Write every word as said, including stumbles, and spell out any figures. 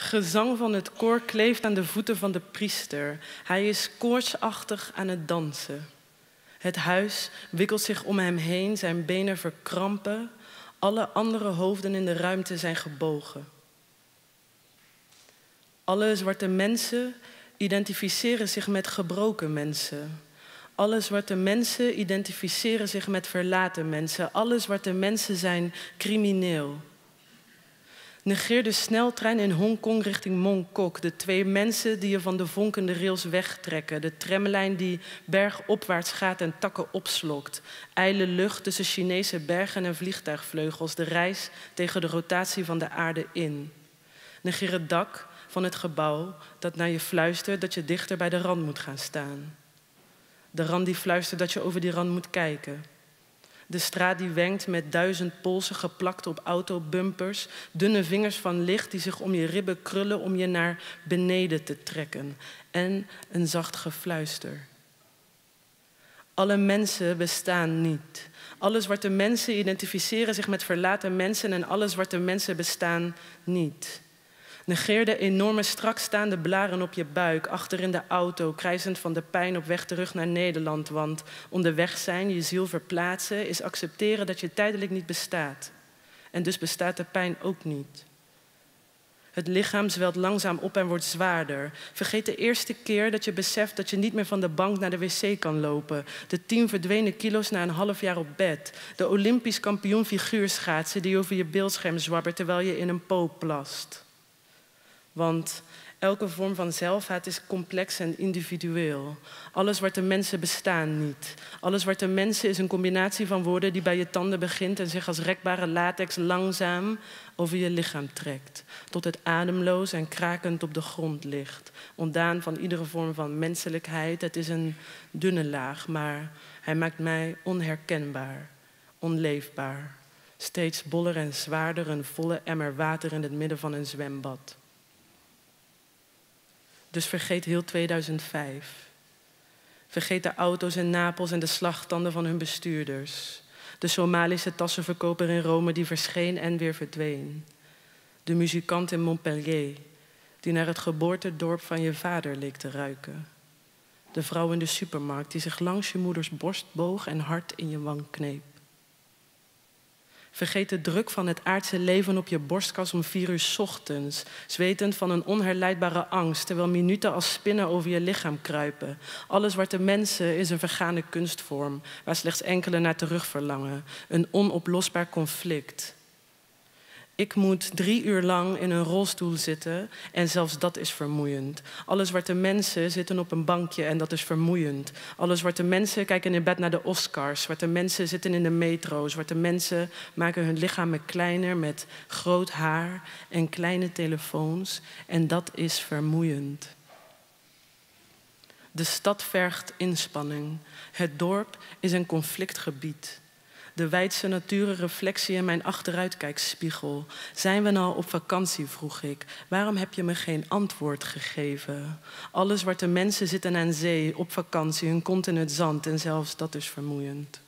Gezang van het koor kleeft aan de voeten van de priester. Hij is koortsachtig aan het dansen. Het huis wikkelt zich om hem heen, zijn benen verkrampen. Alle andere hoofden in de ruimte zijn gebogen. Alle zwarte mensen identificeren zich met gebroken mensen. Alle zwarte mensen identificeren zich met verlaten mensen. Alle zwarte mensen zijn crimineel. Negeer de sneltrein in Hongkong richting Mongkok. De twee mensen die je van de vonkende rails wegtrekken. De tramlijn die bergopwaarts gaat en takken opslokt. IJle lucht tussen Chinese bergen en vliegtuigvleugels. De reis tegen de rotatie van de aarde in. Negeer het dak van het gebouw dat naar je fluistert dat je dichter bij de rand moet gaan staan. De rand die fluistert dat je over die rand moet kijken. De straat die wenkt met duizend polsen geplakt op autobumpers. Dunne vingers van licht die zich om je ribben krullen om je naar beneden te trekken. En een zacht gefluister. Alle mensen bestaan niet. Alle zwarte mensen identificeren zich met verlaten mensen en alle zwarte mensen bestaan niet. Negeer de enorme strakstaande blaren op je buik, achter in de auto, krijzend van de pijn op weg terug naar Nederland. Want onderweg zijn, je ziel verplaatsen, is accepteren dat je tijdelijk niet bestaat. En dus bestaat de pijn ook niet. Het lichaam zwelt langzaam op en wordt zwaarder. Vergeet de eerste keer dat je beseft dat je niet meer van de bank naar de wc kan lopen. De tien verdwenen kilo's na een half jaar op bed. De Olympisch kampioen figuurschaatsen die over je beeldscherm zwabbert terwijl je in een poop plast. Want elke vorm van zelfhaat is complex en individueel. Alle zwarte mensen bestaan niet. Alle zwarte mensen is een combinatie van woorden die bij je tanden begint en zich als rekbare latex langzaam over je lichaam trekt. Tot het ademloos en krakend op de grond ligt. Ontdaan van iedere vorm van menselijkheid. Het is een dunne laag, maar hij maakt mij onherkenbaar, onleefbaar. Steeds boller en zwaarder, een volle emmer water in het midden van een zwembad. Dus vergeet heel tweeduizend vijf. Vergeet de auto's in Napels en de slagtanden van hun bestuurders. De Somalische tassenverkoper in Rome die verscheen en weer verdween. De muzikant in Montpellier die naar het geboortedorp van je vader leek te ruiken. De vrouw in de supermarkt die zich langs je moeders borst boog en hard in je wang kneep. Vergeet de druk van het aardse leven op je borstkas om vier uur 's ochtends, zwetend van een onherleidbare angst, terwijl minuten als spinnen over je lichaam kruipen. Alle zwarte mensen is een vergane kunstvorm, waar slechts enkele naar terug verlangen. Een onoplosbaar conflict. Ik moet drie uur lang in een rolstoel zitten en zelfs dat is vermoeiend. Alle zwarte mensen zitten op een bankje en dat is vermoeiend. Alle zwarte mensen kijken in bed naar de Oscars. Zwarte mensen zitten in de metro. Zwarte mensen maken hun lichamen kleiner met groot haar en kleine telefoons. En dat is vermoeiend. De stad vergt inspanning. Het dorp is een conflictgebied. De wijdse natuurenreflectie in mijn achteruitkijkspiegel. Zijn we nou op vakantie, vroeg ik. Waarom heb je me geen antwoord gegeven? Alle zwarte mensen zitten aan zee, op vakantie, hun kont in het zand en zelfs dat is vermoeiend.